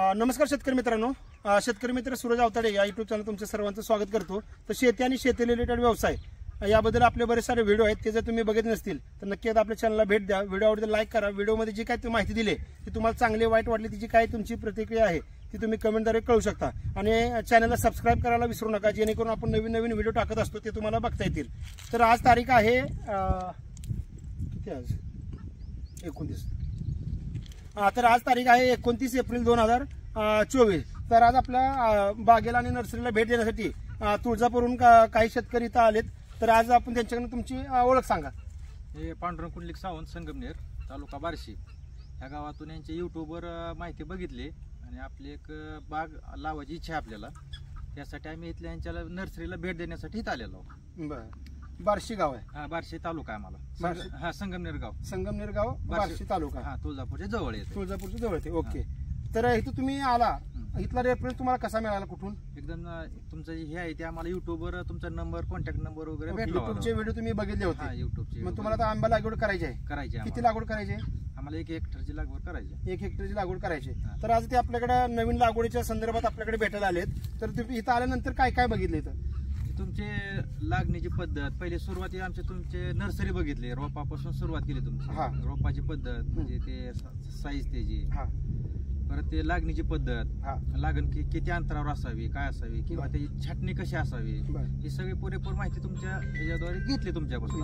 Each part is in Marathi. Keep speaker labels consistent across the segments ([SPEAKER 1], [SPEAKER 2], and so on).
[SPEAKER 1] नमस्कार शेतकरी मित्रांनो, शेतकरी मित्र सूरज अवताडे या युट्यूब चॅनल तुमचं सर्वांचं स्वागत करतो। तर शेती आणि शेती रिलेटेड व्यवसाय याबद्दल आपले बरेच सारे व्हिडिओ आहेत, ते जर तुम्ही बघितले नसतील तर नक्की आपल्या चॅनलला भेट द्या। व्हिडिओ आवडल्यास लाईक करा। व्हिडिओमध्ये जी काय माहिती दिली ती तुम्हाला चांगली वाईट वाटली तिची काय तुमची प्रतिक्रिया आहे ती तुम्ही कमेंटद्वारे कळू शकता आणि चॅनलला सबस्क्राईब करायला विसरू नका, जेणेकरून आपण नवीन नवीन व्हिडिओ टाकत असतो ते तुम्हाला बघता येतील। तर आज तारीख आहे किती आज 29। तर आज तारीख आहे 29 एप्रिल 2024। तर आज आपल्या बागेला आणि नर्सरीला भेट देण्यासाठी तुळजापूरहून काही शेतकरी इथं आलेत। तर आज आपण त्यांच्याकडून तुमची ओळख सांगा।
[SPEAKER 2] हे पांडुरंग कुंडलिक सावंत, संगमनेर तालुका बार्शी या गावातून यांच्या युट्यूबवर माहिती बघितली आणि आपली एक बाग लावायची इच्छा आहे आपल्याला, त्यासाठी आम्ही इथल्या यांच्या नर्सरीला भेट देण्यासाठी इथं आलेलो आहोत।
[SPEAKER 1] बरं, बार्शी गाव आहे?
[SPEAKER 2] हा, बार्शी तालुका आहे आम्हाला। हा, संगमनेर गाव।
[SPEAKER 1] संगमनेर गाव, बार्शी तालुका।
[SPEAKER 2] हा, तुळजापूरच्या जवळ येते।
[SPEAKER 1] तुळजापूरच्या जवळ येते, ओके। तर इथं तुम्ही आला, इथला रेफरन्स तुम्हाला कसा मिळाला, कुठून?
[SPEAKER 2] एकदम तुमचं हे आहे ते आम्हाला युट्यूबवर तुमचा नंबर, कॉन्टॅक्ट नंबर वगैरे भेटला।
[SPEAKER 1] युट्यूबचे व्हिडिओ तुम्ही बघितले होते?
[SPEAKER 2] युट्यूबचे।
[SPEAKER 1] मग तुम्हाला आता आंबा लागवड करायची आहे? किती लागवड करायची आहे?
[SPEAKER 2] आम्हाला 1 हेक्टरची लागवड करायची।
[SPEAKER 1] 1 हेक्टरची लागवड करायची। तर आज ते आपल्याकडे नवीन लागवडीच्या संदर्भात आपल्याकडे भेटायला आलेत। तर तुम्ही इथं आल्यानंतर काय काय बघितलं इथं?
[SPEAKER 2] तुमचे लागणीची पद्धत, पहिले सुरुवाती आमचे तुमचे नर्सरी बघितली, रोपापासून सुरुवात केली तुमची। रोपाची पद्धत म्हणजे ते साईज त्याची, परत ते लागणीची पद्धत, लागण किती अंतरावर असावी, काय असावी, किंवा त्याची छाटणी कशी असावी, ही सगळी पुरेपूर माहिती तुमच्या ह्याच्याद्वारे घेतली तुमच्यापासून।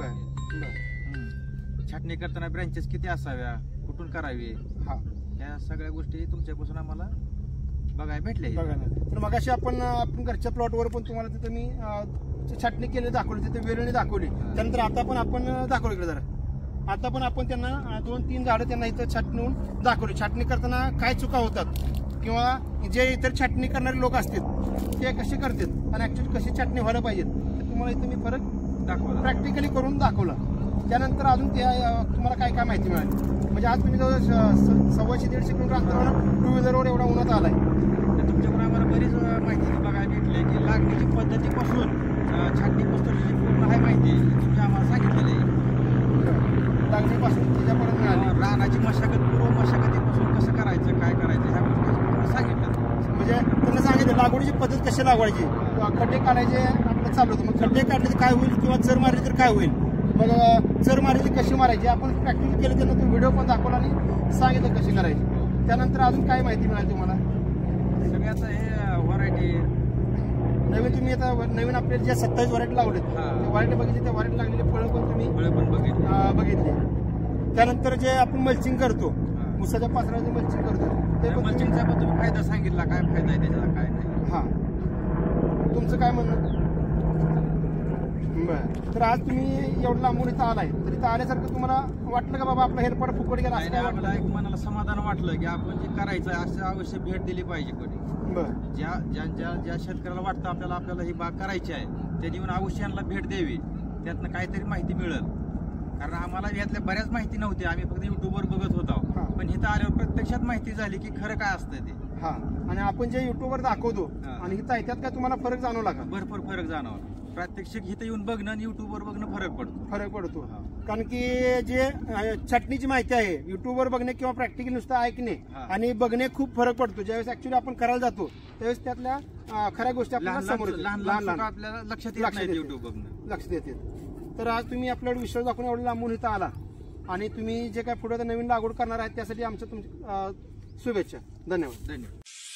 [SPEAKER 2] छाटणी करताना ब्रँचेस किती असाव्या, कुठून करावी, ह्या सगळ्या गोष्टी तुमच्यापासून आम्हाला बघायला भेटले।
[SPEAKER 1] तर मग अशी आपण घरच्या प्लॉटवर पण तुम्हाला तिथे मी छाटणी केली दाखवली, तिथे वेळणी दाखवली। त्यानंतर आता पण आपण दाखवली इकडे जरा, आता पण आपण त्यांना 2-3 झाडं त्यांना इथं छाटणून दाखवली। छाटणी करताना काय चुका होतात किंवा जे इतर छाटणी करणारे लोक असतील ते कसे करतात आणि ऍक्च्युअली कशी छाटणी व्हायला पाहिजे ते तुम्हाला इथं मी फरक दाखवला, प्रॅक्टिकली करून दाखवला। त्यानंतर अजून तुम्हाला काय काय माहिती मिळाली? म्हणजे आज तुम्ही जवळ 150-150 किलोमीटर अंतरावर 2 व्हीलरवर एवढा उन्हात आलाय,
[SPEAKER 2] तर तुमच्याकडून आम्हाला बरीच माहिती बघायला भेटली की लागणीची पद्धतीपासून छाटणी पुस्तकाची पूर्ण आहे माहिती तुम्ही आम्हाला सांगितलेली आहे।
[SPEAKER 1] लागणीपासून त्याच्यापर्यंत मिळाली,
[SPEAKER 2] रानाची मशागत, पूर्व मशागतीपासून कसं करायचं, काय करायचं ह्या गोष्टी सांगितलं।
[SPEAKER 1] म्हणजे त्यांना सांगितलं लागवडीची पद्धत कशी लावायची, खड्डे काढायचे आपलं चालू होतं। मग खड्डे काढले तर काय होईल किंवा चर मारली तर काय होईल, मग चर मारायची कशी मारायची आपण प्रॅक्टिस केलं, त्यांना तो व्हिडिओ पण दाखवला आणि सांगितलं कशी करायची। त्यानंतर अजून काय माहिती मिळाली तुम्हाला?
[SPEAKER 2] सगळ्याचं हे व्हरायटी
[SPEAKER 1] नवीन तुम्ही आता नवीन आपल्याला ज्या 27 व्हरायटी लावलेत ते व्हरायटी बघितली, त्या व्हरायटी लागलेले फळं पण तुम्ही बघितले। त्यानंतर जे आपण मल्चिंग करतो, ऊसाच्या पाचराचं मल्चिंग करतो, ते पण
[SPEAKER 2] मल्चिंगचा पण तुम्ही फायदा सांगितला, काय फायदा आहे त्याचा काय नाही।
[SPEAKER 1] तुमचं काय म्हणणं? बरं, तर आज तुम्ही एवढं लांबून इथं आलाय, तर इथं आल्यासारखं तुम्हाला वाटलं का बाबा आपला हेल्पड फुकट गेला?
[SPEAKER 2] आम्हाला एक मनाला समाधान वाटलं की आपण जे करायचं असं अवश्य भेट दिली पाहिजे कोणी। ज्या शेतकऱ्याला वाटतं आपल्याला ही बाग करायची आहे त्यांनी येऊन अवश्य यांना भेट द्यावी, त्यातनं काहीतरी माहिती मिळेल। कारण आम्हाला यातल्या बऱ्याच माहिती नव्हती, आम्ही फक्त युट्यूबवर बघत होतो, पण इथं आल्यावर प्रत्यक्षात माहिती झाली की खरं काय असतं ते। आणि आपण जे युट्यूबवर दाखवतो आणि इथं त्यात काय तुम्हाला फरक जाणवला का? भरपूर फरक जाणवला। प्रात्यक्षिक इथं येऊन बघणं आणि युट्यूबवर बघणं फरक पडतो।
[SPEAKER 1] कारण की जे छाटणीची माहिती आहे युट्यूबवर बघणे किंवा प्रॅक्टिकल नुसतं ऐकणे आणि बघणे खूप फरक पडतो। ज्यावेळेस ऍक्च्युअली आपण करायला जातो त्यावेळेस त्यातल्या खऱ्या गोष्टी आपल्याला समोर
[SPEAKER 2] लहान आपल्याला लक्षात
[SPEAKER 1] येते। तर आज तुम्ही आपल्याला विश्वास दाखवून एवढं लांबून इथं आला आणि तुम्ही जे काय पुढे नवीन लागवड करणार आहेत त्यासाठी आमच्या शुभेच्छा। धन्यवाद।